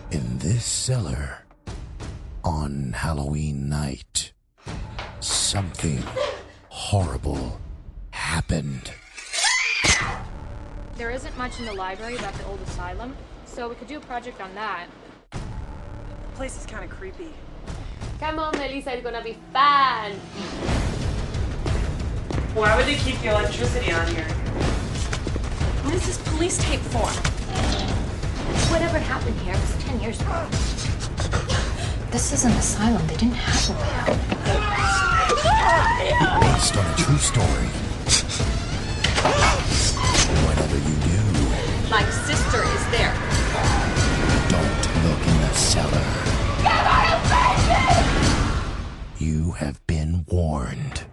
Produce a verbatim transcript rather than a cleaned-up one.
In this cellar, on Halloween night, something horrible happened. There isn't much in the library about the old asylum, so we could do a project on that. The place is kind of creepy. Come on, Melissa, it's gonna be fun. Why would they keep the electricity on here? What is this police tape for? Whatever happened here was ten years ago. This is an asylum. They didn't have a way out. Based on a true story. Whatever you do, My sister is there. don't look in the cellar. You have been warned.